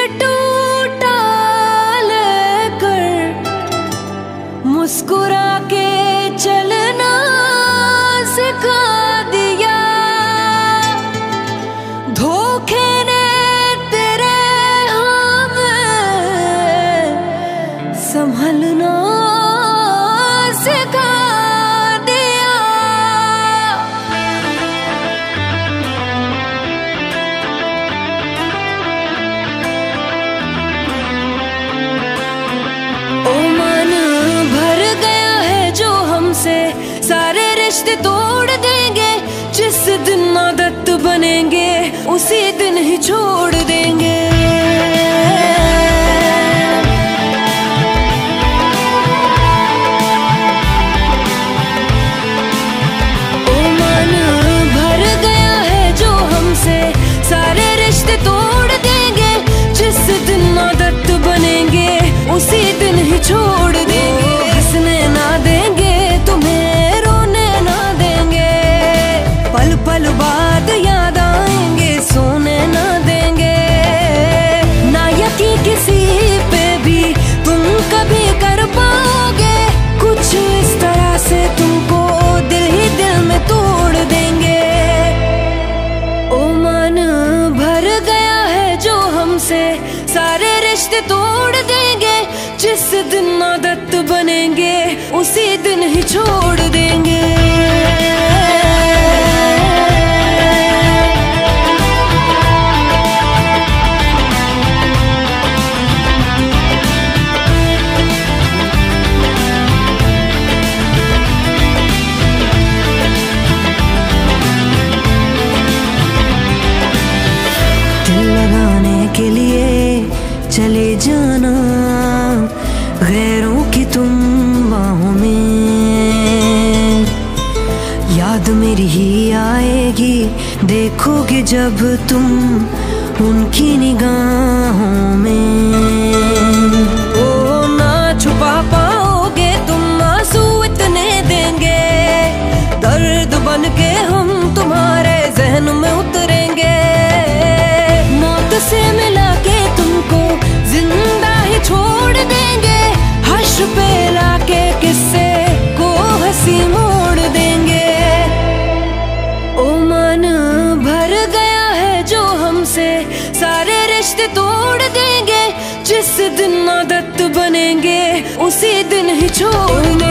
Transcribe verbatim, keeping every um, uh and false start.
टूटा लेकर मुस्कुरा के चलना सिखा दिया। धोखे ने तेरे हमें संभलना सिखा दिया। ओ मन भर गया है जो हमसे, सारे रिश्ते तोड़ देंगे। जिस दिन आदत बनेंगे उसी दिन ही छोड़ देंगे। ओ मन भर गया है जो हमसे, सारे रिश्ते तोड़ देंगे। जिस दिन आदत बनेंगे उसी दिन ही छोड़ देंगे। हंसने ना देंगे तुम्हें, रोने ना देंगे। पल पल बाद याद आएंगे, सोने ना देंगे। ना यकीन किसी पे भी तुम कभी कर पाओगे। कुछ इस तरह से तुमको दिल ही दिल में तोड़ देंगे। ओ मन भर गया है जो हमसे, सारे रिश्ते तोड़ देंगे। जिस दिन आदत बनेंगे उसी दिन ही छोड़ देंगे। दिल लगाने के लिए चले जाना गैरों की तुम बाहों में। याद मेरी ही आएगी देखोगे जब तुम उनकी निगाहों में। ओ ना छुपा पाओगे तुम आंसू इतने देंगे। दर्द बन के हम तुम्हारे जहन में उतरेंगे। मौत से मिला के तुमको जिंदा ही छोड़ देंगे। हर्ष पे लाके किस्से को हंसी मोड़ देंगे। ओ मन भर गया है जो हमसे, सारे रिश्ते तोड़ देंगे। जिस दिन आदत बनेंगे उसी दिन ही छोड़